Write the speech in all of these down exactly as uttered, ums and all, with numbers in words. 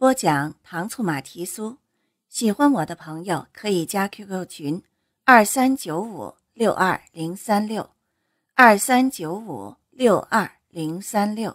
播讲糖醋马蹄酥，喜欢我的朋友可以加 Q Q 群二三九五六二零三六二三九五六二零三六。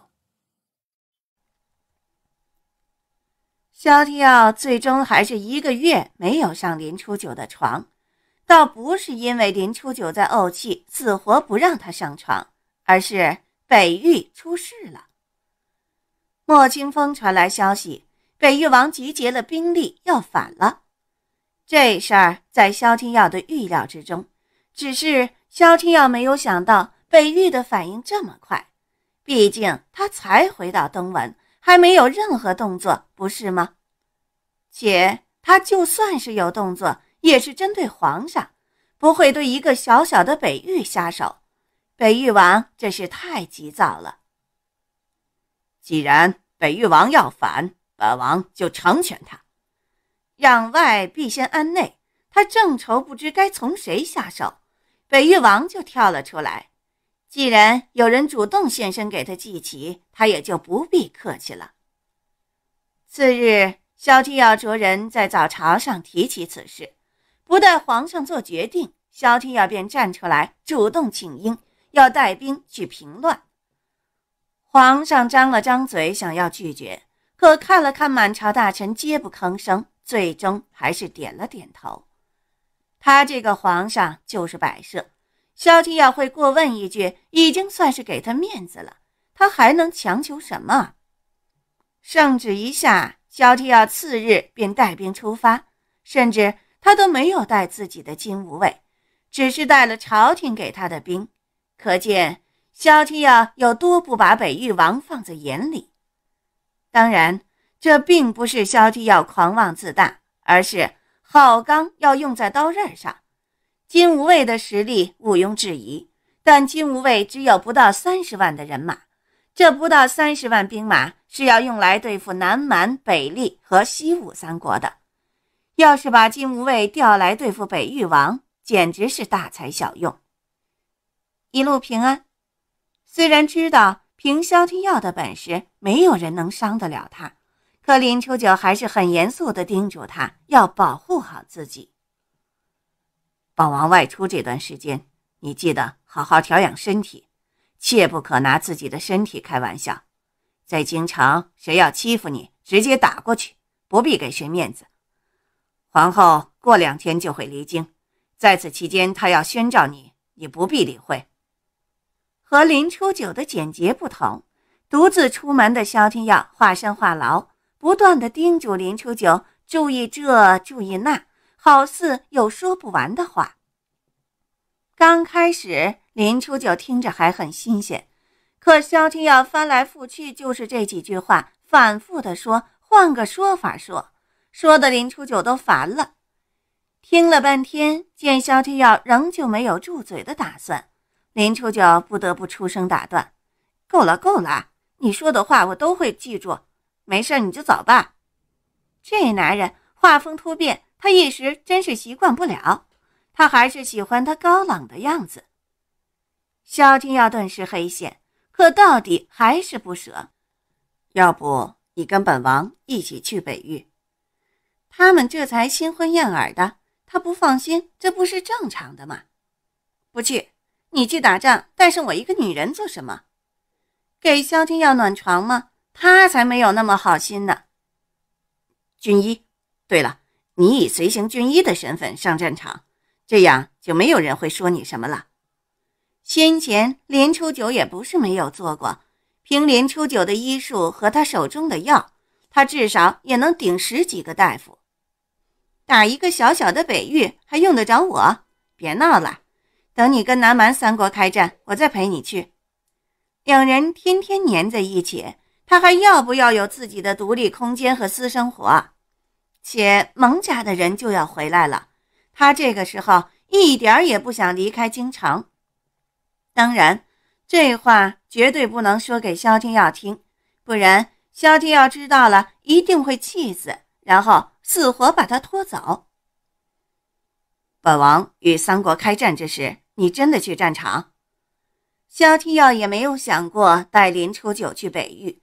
萧天耀最终还是一个月没有上林初九的床，倒不是因为林初九在怄气死活不让他上床，而是北域出事了。莫清风传来消息，北域王集结了兵力要反了。这事儿在萧天耀的预料之中，只是萧天耀没有想到北域的反应这么快，毕竟他才回到东文，还没有任何动作，不是吗？且他就算是有动作，也是针对皇上，不会对一个小小的北域下手。北域王这是太急躁了。 既然北域王要反，本王就成全他。 攘外必先安内，他正愁不知该从谁下手，北域王就跳了出来。既然有人主动现身给他祭旗，他也就不必客气了。次日，萧天耀着人在早朝上提起此事，不待皇上做决定，萧天耀便站出来主动请缨，要带兵去平乱。皇上张了张嘴想要拒绝，可看了看满朝大臣皆不吭声，最终还是点了点头。他这个皇上就是摆设，萧天耀会过问一句，已经算是给他面子了，他还能强求什么？圣旨一下，萧天耀次日便带兵出发，甚至他都没有带自己的金吾卫，只是带了朝廷给他的兵，可见萧天耀有多不把北域王放在眼里。当然，这并不是萧天耀狂妄自大，而是好钢要用在刀刃上。金吾卫的实力毋庸置疑，但金吾卫只有不到三十万的人马，这不到三十万兵马是要用来对付南蛮、北厉和西武三国的。要是把金吾卫调来对付北域王，简直是大材小用。一路平安。虽然知道凭萧天耀的本事没有人能伤得了他，可林初九还是很严肃地叮嘱他要保护好自己。 本王外出这段时间，你记得好好调养身体，切不可拿自己的身体开玩笑。在京城，谁要欺负你，直接打过去，不必给谁面子。皇后过两天就会离京，在此期间她要宣召你，你不必理会。 和林初九的简洁不同，独自出门的萧天耀话深话牢，不断地叮嘱林初九注意这注意那，好似有说不完的话。刚开始林初九听着还很新鲜，可萧天耀翻来覆去就是这几句话，反复地说，换个说法说，说的林初九都烦了。听了半天，见萧天耀仍旧没有住嘴的打算，林初九不得不出声打断：够了够了，你说的话我都会记住，没事你就走吧。这男人画风突变，他一时真是习惯不了，他还是喜欢他高冷的样子。萧天耀顿时黑线，可到底还是不舍。 要不你跟本王一起去北域？ 他们这才新婚燕尔的，他不放心，这不是正常的吗？不去，你去打仗，带上我一个女人做什么？给萧天耀暖床吗？他才没有那么好心呢。 军医，对了，你以随行军医的身份上战场，这样就没有人会说你什么了。 先前林初九也不是没有做过，凭林初九的医术和他手中的药，他至少也能顶十几个大夫。打一个小小的北域还用得着我？别闹了，等你跟南蛮三国开战，我再陪你去。两人天天黏在一起，他还要不要有自己的独立空间和私生活？且蒙家的人就要回来了，他这个时候一点也不想离开京城。当然，这话绝对不能说给萧天耀听，不然萧天耀知道了一定会气死，然后死活把他拖走。 本王与三国开战之时，你真的去战场？ 萧天耀也没有想过带林初九去北域，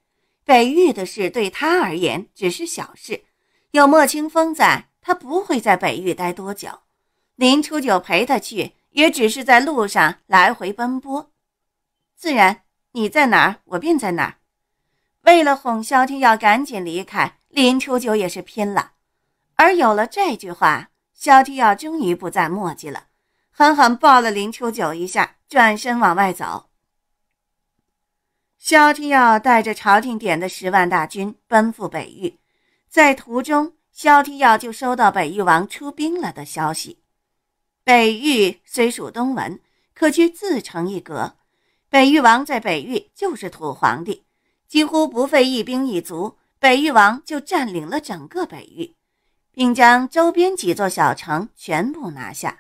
北域的事对他而言只是小事，有莫清风在，他不会在北域待多久。林初九陪他去，也只是在路上来回奔波。自然，你在哪儿，我便在哪儿。为了哄萧天耀赶紧离开，林初九也是拼了。而有了这句话，萧天耀终于不再墨迹了，狠狠抱了林初九一下，转身往外走。萧天耀带着朝廷点的十万大军奔赴北域，在途中，萧天耀就收到北域王出兵了的消息。北域虽属东文，可却自成一格。北域王在北域就是土皇帝，几乎不费一兵一卒，北域王就占领了整个北域，并将周边几座小城全部拿下。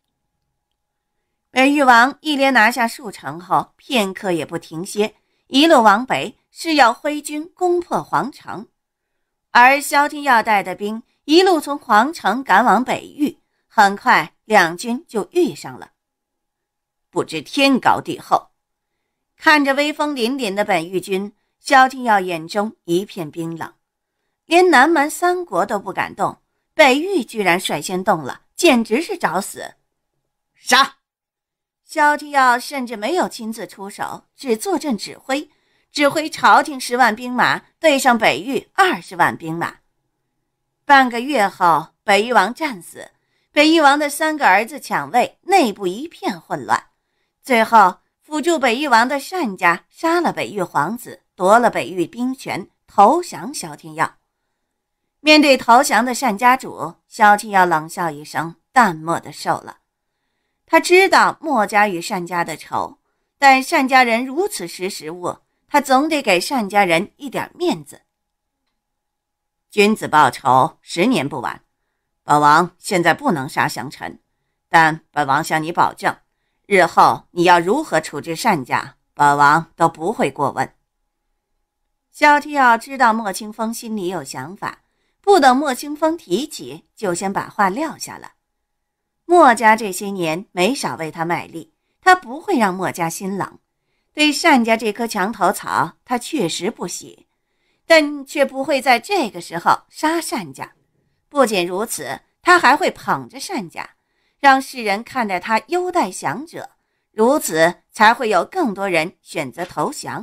北域王一连拿下数城后，片刻也不停歇，一路往北，是要挥军攻破皇城。而萧天耀带的兵一路从皇城赶往北域，很快两军就遇上了。不知天高地厚，看着威风凛凛的北域军，萧天耀眼中一片冰冷，连南蛮三国都不敢动，北域居然率先动了，简直是找死。杀！萧天耀甚至没有亲自出手，只坐镇指挥，指挥朝廷十万兵马对上北域二十万兵马。半个月后，北域王战死，北域王的三个儿子抢位，内部一片混乱。最后辅助北域王的单家杀了北域皇子，夺了北域兵权，投降萧天耀。面对投降的单家主，萧天耀冷笑一声，淡漠地受了。他知道墨家与单家的仇，但单家人如此识时务，他总得给单家人一点面子。君子报仇，十年不晚。本王现在不能杀降臣，但本王向你保证，日后你要如何处置单家，本王都不会过问。萧天耀知道莫清风心里有想法，不等莫清风提起，就先把话撂下了。莫家这些年没少为他卖力，他不会让莫家心冷。对单家这棵墙头草，他确实不喜，但却不会在这个时候杀单家。不仅如此，他还会捧着单家，让世人看待他优待降者，如此才会有更多人选择投降。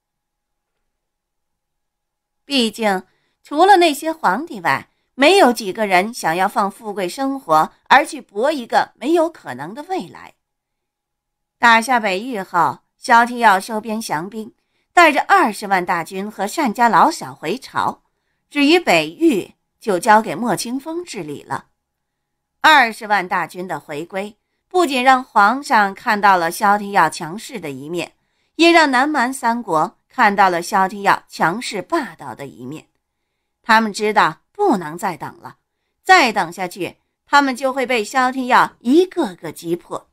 毕竟，除了那些皇帝外，没有几个人想要放富贵生活而去搏一个没有可能的未来。打下北域后，萧天耀收编降兵，带着二十万大军和单家老小回朝，至于北域就交给莫清风治理了。二十万大军的回归，不仅让皇上看到了萧天耀强势的一面，也让南蛮三国看到了萧天耀强势霸道的一面。他们知道不能再等了，再等下去，他们就会被萧天耀一个个击破。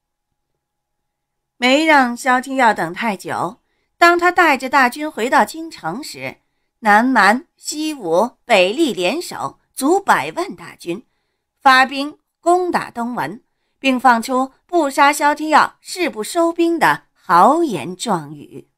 没让萧天耀等太久，当他带着大军回到京城时，南蛮、西吴、北厉联手，足百万大军，发兵攻打东文，并放出不杀萧天耀誓不收兵的豪言壮语。